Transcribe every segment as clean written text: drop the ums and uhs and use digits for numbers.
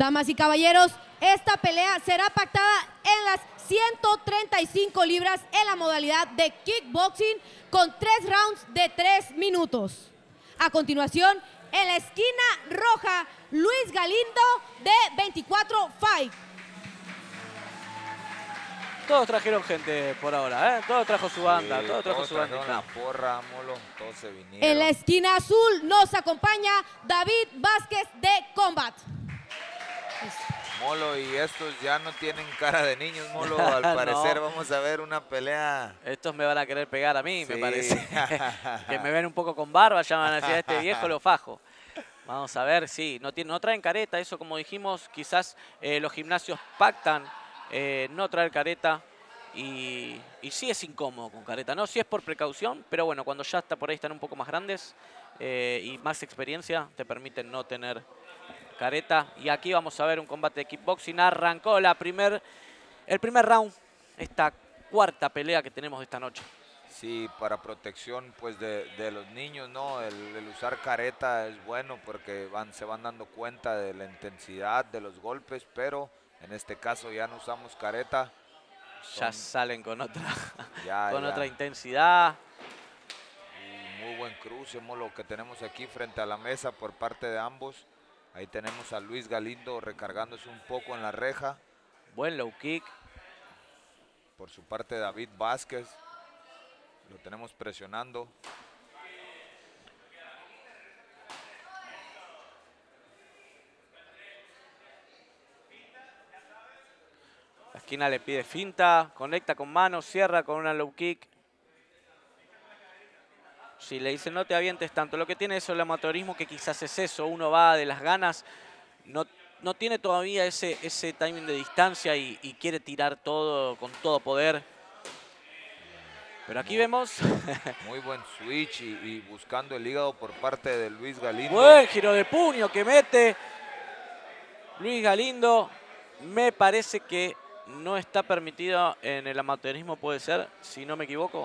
Damas y caballeros, esta pelea será pactada en las 135 libras en la modalidad de kickboxing con 3 rounds de 3 minutos. A continuación, en la esquina roja, Luis Galindo de 24 Fight. Todos trajeron gente por ahora, ¿eh? Todos trajo su banda, Sí, todos trajo todos su banda. trajeron la porra, Molo, todos se vinieron. En la esquina azul nos acompaña David Vázquez de Combat. Molo, y estos ya no tienen cara de niños, Molo. Al parecer No. vamos a ver una pelea. Estos me van a querer pegar a mí, Sí. me parece. Que me ven un poco con barba, ya van a decir, este viejo lo fajo. Vamos a ver, sí, no traen careta, eso como dijimos, quizás los gimnasios pactan no traer careta y sí es incómodo con careta, ¿no? Sí es por precaución, pero bueno, cuando ya está por ahí están un poco más grandes y más experiencia, te permiten no tener careta. Y aquí vamos a ver un combate de kickboxing. Arrancó el primer round, esta cuarta pelea que tenemos de esta noche. Sí, para protección pues de los niños, ¿no? El usar careta es bueno porque se van dando cuenta de la intensidad de los golpes, pero en este caso ya no usamos careta. Ya salen con otra, ya. otra intensidad. Y muy buen cruce, Molo, que tenemos aquí frente a la mesa por parte de ambos. Ahí tenemos a Luis Galindo recargándose un poco en la reja. Buen low kick. Por su parte David Vázquez. Lo tenemos presionando. La esquina le pide finta, conecta con mano, cierra con una low kick. Si le dicen no te avientes tanto, lo que tiene eso el amateurismo, que quizás es eso, uno va de las ganas, no tiene todavía ese timing de distancia y quiere tirar todo con todo poder. Pero aquí vemos... Muy buen switch y buscando el hígado por parte de Luis Galindo. Buen giro de puño que mete Luis Galindo. Me parece que no está permitido en el amateurismo, puede ser, si no me equivoco.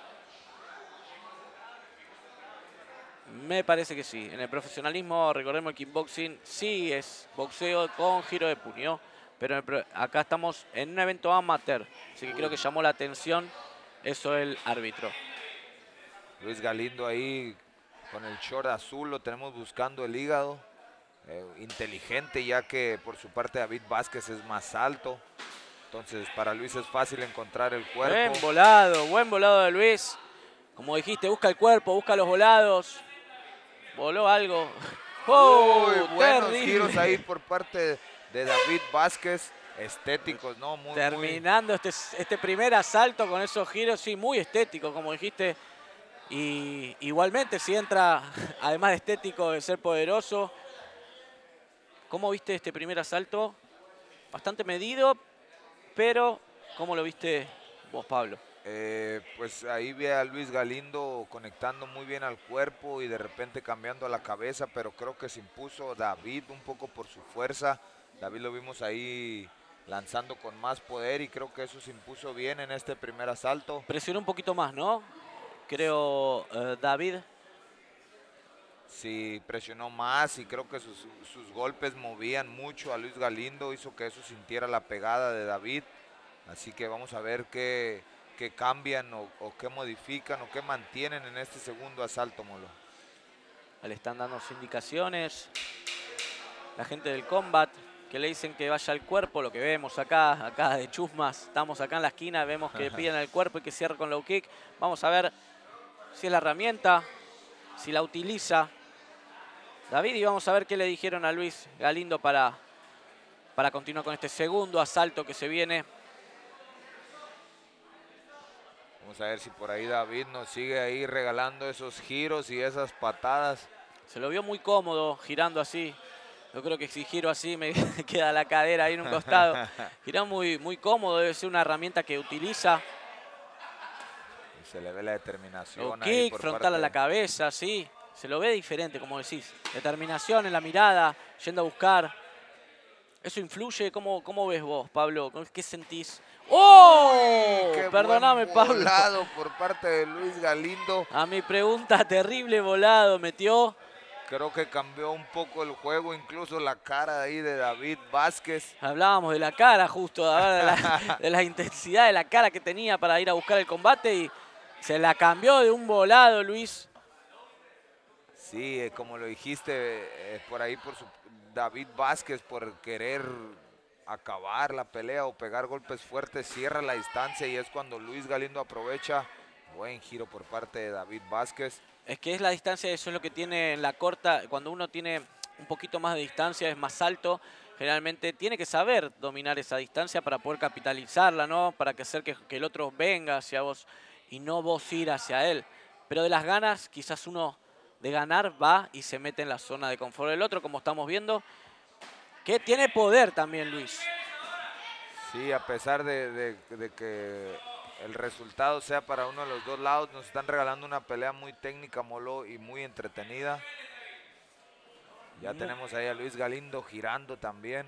Me parece que sí. En el profesionalismo, recordemos el kickboxing, sí es boxeo con giro de puño. Pero acá estamos en un evento amateur. Así que creo que llamó la atención eso el árbitro. Luis Galindo ahí con el short azul, lo tenemos buscando el hígado. Inteligente, ya que por su parte David Vázquez es más alto. Entonces para Luis es fácil encontrar el cuerpo. Buen volado de Luis. Como dijiste, busca el cuerpo, busca los volados. Voló algo. ¡Oh! Buenos Terrible. giros ahí por parte de David Vázquez. Estéticos, ¿no? Terminando este primer asalto con esos giros, sí, muy estético, como dijiste. Y igualmente, si entra, además de estético, de ser poderoso. ¿Cómo viste este primer asalto? Bastante medido, pero ¿cómo lo viste vos, Pablo? Pues ahí vi a Luis Galindo conectando muy bien al cuerpo y de repente cambiando a la cabeza, pero creo que se impuso David un poco por su fuerza. David lo vimos ahí lanzando con más poder y creo que eso se impuso bien en este primer asalto. Presionó un poquito más, ¿no? Creo, David. Sí, presionó más y creo que sus golpes movían mucho a Luis Galindo, hizo que eso sintiera la pegada de David. Así que vamos a ver qué cambian o qué modifican o qué mantienen en este segundo asalto, Molo. Le están dando indicaciones. La gente del Combat, que le dicen que vaya al cuerpo, lo que vemos acá de chusmas. Estamos acá en la esquina, vemos que piden el cuerpo y que cierra con low kick. Vamos a ver si es la herramienta, si la utiliza David, y vamos a ver qué le dijeron a Luis Galindo para continuar con este segundo asalto que se viene. Vamos a ver si por ahí David nos sigue ahí regalando esos giros y esas patadas. Se lo vio muy cómodo girando así. Yo creo que si giro así me queda la cadera ahí en un costado. Giró muy cómodo, debe ser una herramienta que utiliza. Y se le ve la determinación. Low ahí kick, por frontal parte a la cabeza, sí. Se lo ve diferente, como decís. Determinación en la mirada, yendo a buscar. ¿Eso influye? ¿Cómo ves vos, Pablo? ¿Qué sentís? ¡Oh! Qué Perdóname, buen Pablo. volado por parte de Luis Galindo. A mi pregunta, terrible volado metió. Creo que cambió un poco el juego, incluso la cara ahí de David Vázquez. Hablábamos de la cara justo, de la intensidad de la cara que tenía para ir a buscar el combate y se la cambió de un volado, Luis. Sí, como lo dijiste, por ahí David Vázquez por querer acabar la pelea o pegar golpes fuertes, cierra la distancia y es cuando Luis Galindo aprovecha. Buen giro por parte de David Vázquez. Es que es la distancia, eso es lo que tiene en la corta. Cuando uno tiene un poquito más de distancia, es más alto, generalmente tiene que saber dominar esa distancia para poder capitalizarla, ¿no? Para hacer que el otro venga hacia vos y no vos ir hacia él. Pero de las ganas, quizás uno de ganar va y se mete en la zona de confort del otro, como estamos viendo, que tiene poder también Luis. Sí, a pesar de que el resultado sea para uno de los dos lados, nos están regalando una pelea muy técnica, Molo, y muy entretenida. Ya tenemos ahí a Luis Galindo girando también.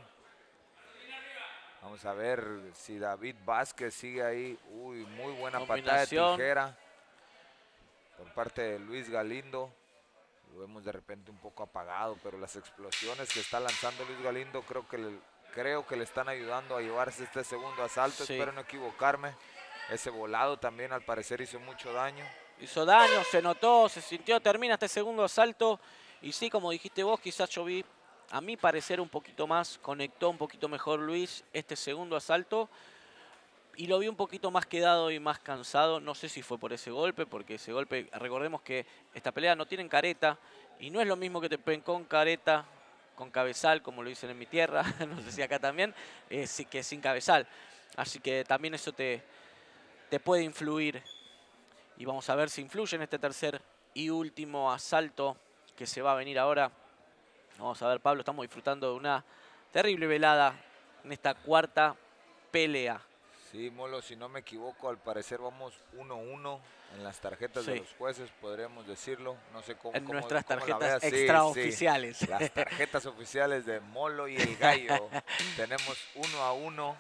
Vamos a ver si David Vázquez sigue ahí. Uy, muy buena patada de tijera por parte de Luis Galindo. Lo vemos de repente un poco apagado, pero las explosiones que está lanzando Luis Galindo creo que le están ayudando a llevarse este segundo asalto. Sí. Espero no equivocarme. Ese volado también al parecer hizo mucho daño. Hizo daño, se notó, se sintió, termina este segundo asalto. Y sí, como dijiste vos, quizás yo vi, a mi parecer, un poquito más, conectó un poquito mejor Luis este segundo asalto. Y lo vi un poquito más quedado y más cansado. No sé si fue por ese golpe, porque ese golpe, recordemos que esta pelea no tienen careta. Y no es lo mismo que te peguen con careta, con cabezal, como lo dicen en mi tierra, no sé si acá también, que sin cabezal. Así que también eso te puede influir. Y vamos a ver si influye en este tercer y último asalto que se va a venir ahora. Vamos a ver, Pablo, estamos disfrutando de una terrible velada en esta cuarta pelea. Sí, Molo, si no me equivoco, al parecer vamos 1-1 en las tarjetas de los jueces, podríamos decirlo. No sé cómo. En nuestras tarjetas extraoficiales. Sí. Las tarjetas oficiales de Molo y el Gallo. Tenemos 1-1.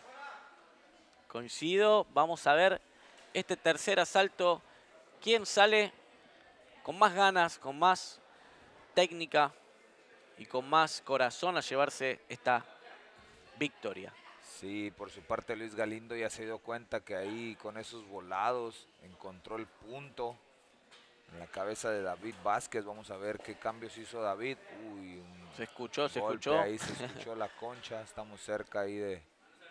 Coincido. Vamos a ver este tercer asalto. ¿Quién sale con más ganas, con más técnica y con más corazón a llevarse esta victoria? Sí, por su parte Luis Galindo ya se dio cuenta que ahí con esos volados encontró el punto en la cabeza de David Vázquez. Vamos a ver qué cambios hizo David. Uy, se escuchó. Ahí se escuchó la concha. Estamos cerca ahí de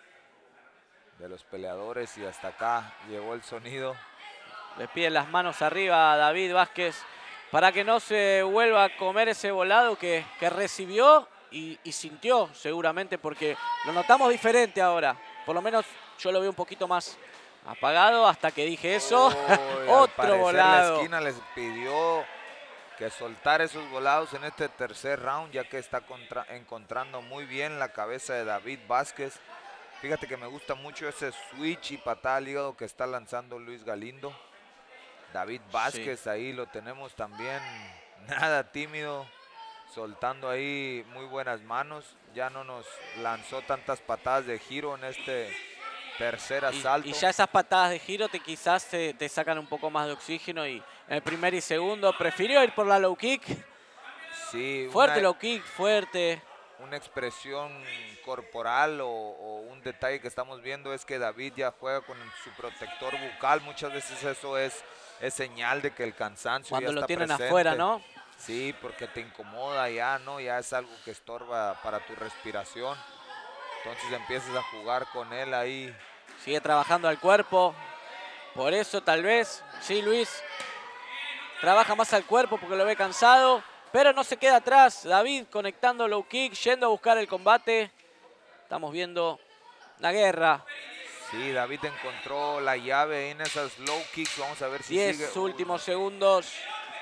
los peleadores y hasta acá llegó el sonido. Le piden las manos arriba a David Vázquez para que no se vuelva a comer ese volado que recibió. Y sintió seguramente, porque lo notamos diferente ahora. Por lo menos yo lo veo un poquito más apagado hasta que dije eso. Otro volado. La esquina les pidió que soltara esos volados en este tercer round, ya que está encontrando muy bien la cabeza de David Vázquez. Fíjate que me gusta mucho ese switch y patada al hígado que está lanzando Luis Galindo. David Vázquez, ahí lo tenemos también, nada tímido, soltando ahí muy buenas manos. Ya no nos lanzó tantas patadas de giro en este tercer asalto. Y ya esas patadas de giro quizás te sacan un poco más de oxígeno, y en el primer y segundo prefirió ir por la low kick. Sí, fuerte low kick, fuerte. Una expresión corporal o un detalle que estamos viendo es que David ya juega con su protector bucal. Muchas veces eso es señal de que el cansancio cuando ya está presente. Cuando lo tienen presente. afuera, ¿no? Sí, porque te incomoda ya, ¿no? Ya es algo que estorba para tu respiración. Entonces empiezas a jugar con él ahí. Sigue trabajando al cuerpo. Por eso tal vez, sí, Luis, trabaja más al cuerpo porque lo ve cansado. Pero no se queda atrás. David conectando low kick, yendo a buscar el combate. Estamos viendo la guerra. Sí, David encontró la llave en esas low kicks. Vamos a ver si 10 sigue. últimos segundos.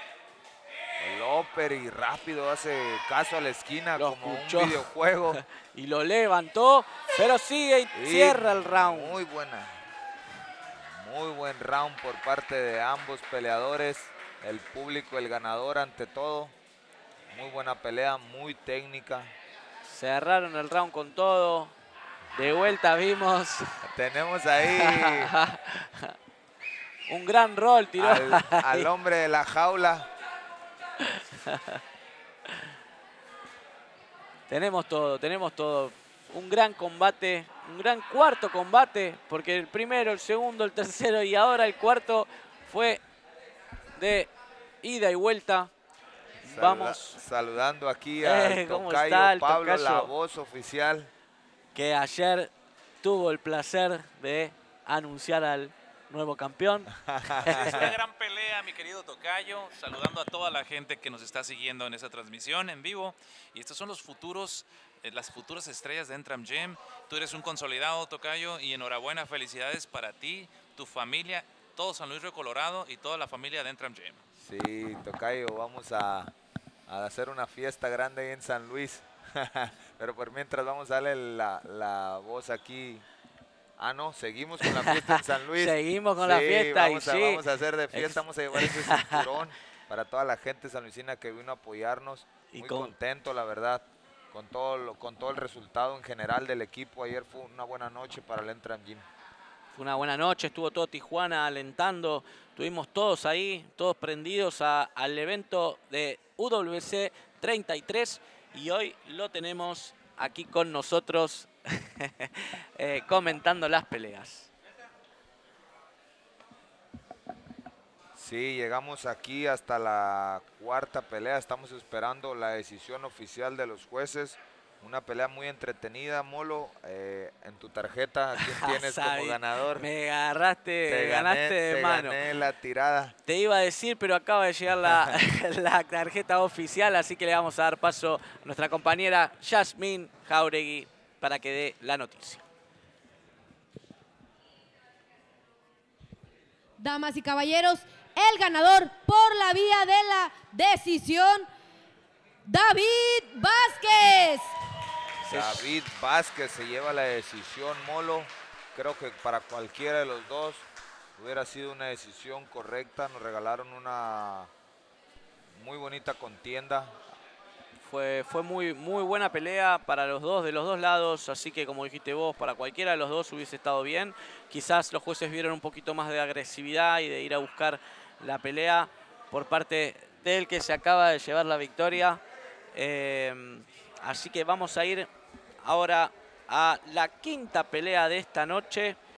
El upper y rápido hace caso a la esquina como escuchó. Un videojuego. Y lo levantó, pero sigue y cierra el round. Muy buen round por parte de ambos peleadores. El público, el ganador ante todo. Muy buena pelea, muy técnica. Cerraron el round con todo. De vuelta vimos. Tenemos ahí un gran rol tiró al hombre de la jaula. Tenemos todo, tenemos todo. Un gran combate, un gran cuarto combate, porque el primero, el segundo, el tercero y ahora el cuarto fue de ida y vuelta. Vamos. Saludando aquí al ¿Cómo tocayo está el Pablo, tocayo? la voz oficial. Que ayer tuvo el placer de anunciar al nuevo campeón. Es una gran pelea, mi querido tocayo. Saludando a toda la gente que nos está siguiendo en esta transmisión en vivo. Y estos son los futuros, las futuras estrellas de Entram Gym. Tú eres un consolidado, tocayo, y enhorabuena, felicidades para ti, tu familia, todo San Luis Río Colorado y toda la familia de Entram Gym. Sí, tocayo, vamos a hacer una fiesta grande ahí en San Luis. Pero por mientras vamos a darle la voz aquí. Ah, no, seguimos con la fiesta en San Luis. Seguimos con la fiesta vamos a hacer de fiesta, vamos a llevar ese cinturón para toda la gente sanluisina que vino a apoyarnos. Muy contento, la verdad, con todo el resultado en general del equipo. Ayer fue una buena noche para el Entram Gym. Fue una buena noche, estuvo todo Tijuana alentando. Estuvimos todos ahí, todos prendidos al evento de UWC 33. Y hoy lo tenemos aquí con nosotros comentando las peleas. Sí, llegamos aquí hasta la cuarta pelea. Estamos esperando la decisión oficial de los jueces. Una pelea muy entretenida, Molo. En tu tarjeta, ¿a quién tienes como ganador? Me agarraste, ganaste de mano. Gané la tirada. Te iba a decir, pero acaba de llegar la tarjeta oficial, así que le vamos a dar paso a nuestra compañera Yasmín Jauregui para que dé la noticia. Damas y caballeros, el ganador por la vía de la decisión, David Vázquez. David Vázquez se lleva la decisión, Molo. Creo que para cualquiera de los dos hubiera sido una decisión correcta. Nos regalaron una muy bonita contienda. Fue muy buena pelea para los dos, de los dos lados, así que como dijiste vos, para cualquiera de los dos hubiese estado bien. Quizás los jueces vieron un poquito más de agresividad y de ir a buscar la pelea por parte del que se acaba de llevar la victoria. Así que vamos a ir ahora a la quinta pelea de esta noche.